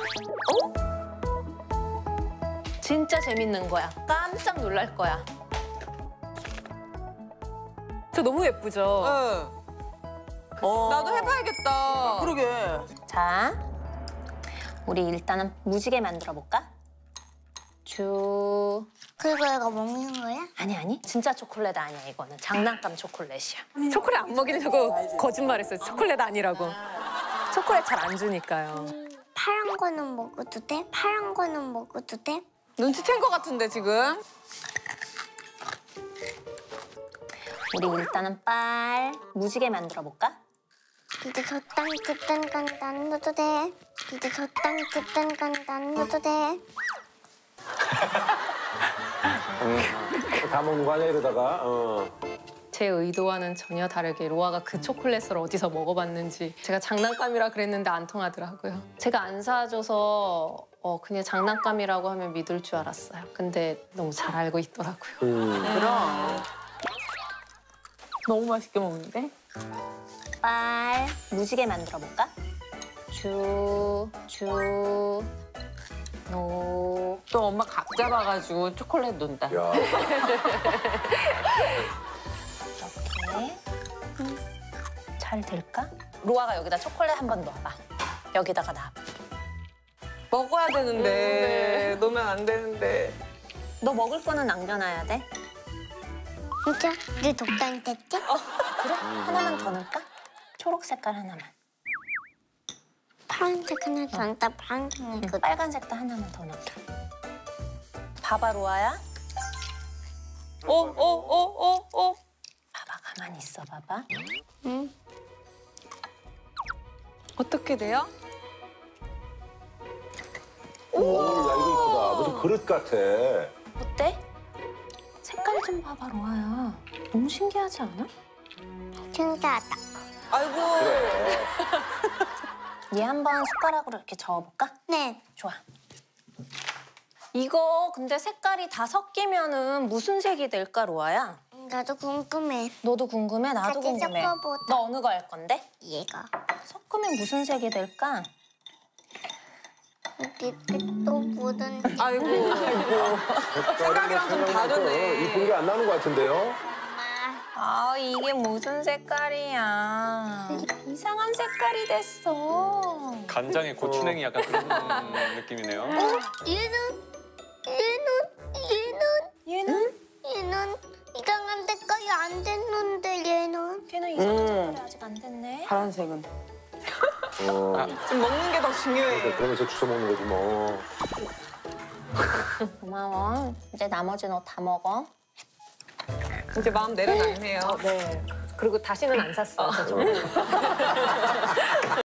진짜 재밌는 거야. 깜짝 놀랄 거야. 저 너무 예쁘죠? 나도 해봐야겠다. 그러게. 자, 우리 일단은 무지개 만들어 볼까? 쭉. 그리고 이거 먹는 거야? 아니. 진짜 초콜릿 아니야, 이거는. 장난감 초콜릿이야. 초콜릿 안 먹이려고 거짓말했어요. 초콜릿 아니라고. 초콜릿 잘 안 주니까요. 파란 거는 먹어도 돼? 파란 거는 먹어도 돼? 눈치챈 것 같은데 지금. 우리 일단은 빨 무지개 만들어 볼까? 이제 저땅 그딴 간단 넣어도 돼? 이제 저땅 그딴 간단 넣어도 돼? 다 먹는 거 아니야 이러다가. 제 의도와는 전혀 다르게 로아가 그 초콜릿을 어디서 먹어봤는지 제가 장난감이라 그랬는데 안 통하더라고요. 제가 안 사줘서 그냥 장난감이라고 하면 믿을 줄 알았어요. 근데 너무 잘 알고 있더라고요. 그럼. 너무 맛있게 먹는데? 빨 무지개 만들어 볼까? 쭉. 노. 또 엄마 각 잡아가지고 초콜릿 논다. 야. 이렇게. 잘 될까? 로아가 여기다 초콜릿 한 번 넣어봐. 여기다가 놔. 먹어야 되는데. 놓으면 안 되는데. 너 먹을 거는 남겨놔야 돼. 진짜? 내 독단 됐지? 그래? 하나만 더 넣을까? 초록 색깔 하나만. 파란색 하나 더 넣다 파란색 그 빨간색도 하나만 더 넣자. 봐봐, 로아야. 봐봐, 가만히 있어, 봐봐. 응. 어떻게 돼요? 야 이거 이쁘다. 무슨 그릇 같아. 어때? 색깔 좀 봐봐, 로아야. 너무 신기하지 않아? 신기하다. 아이고. 그래. 얘 한번 숟가락으로 이렇게 저어볼까? 네. 좋아. 이거 근데 색깔이 다 섞이면은 무슨 색이 될까, 로아야? 나도 궁금해. 너도 궁금해? 나도 같이 궁금해. 섞어보자. 너 어느 거 할 건데? 얘가. 섞으면 무슨 색이 될까? 또 묻은. 아이고. 색깔이랑 좀 다르네. 이쁜 게 안 나는 것 같은데요? 아, 이게 무슨 색깔이야. 이상한 색깔이 됐어. 간장에 고추냉이 약간 그런 느낌이네요. 얘는? 얘는 이상한 색깔이 안 됐는데 얘는. 걔는 이상한 색깔이 아직 안 됐네. 파란색은. 지금 먹는 게 더 중요해. 그러면서 주워 먹는 거지 뭐. 고마워. 이제 나머지 너 다 먹어. 이제 마음 내려놨네요. 네. 그리고 다시는 안 샀어요. 저 초콜릿.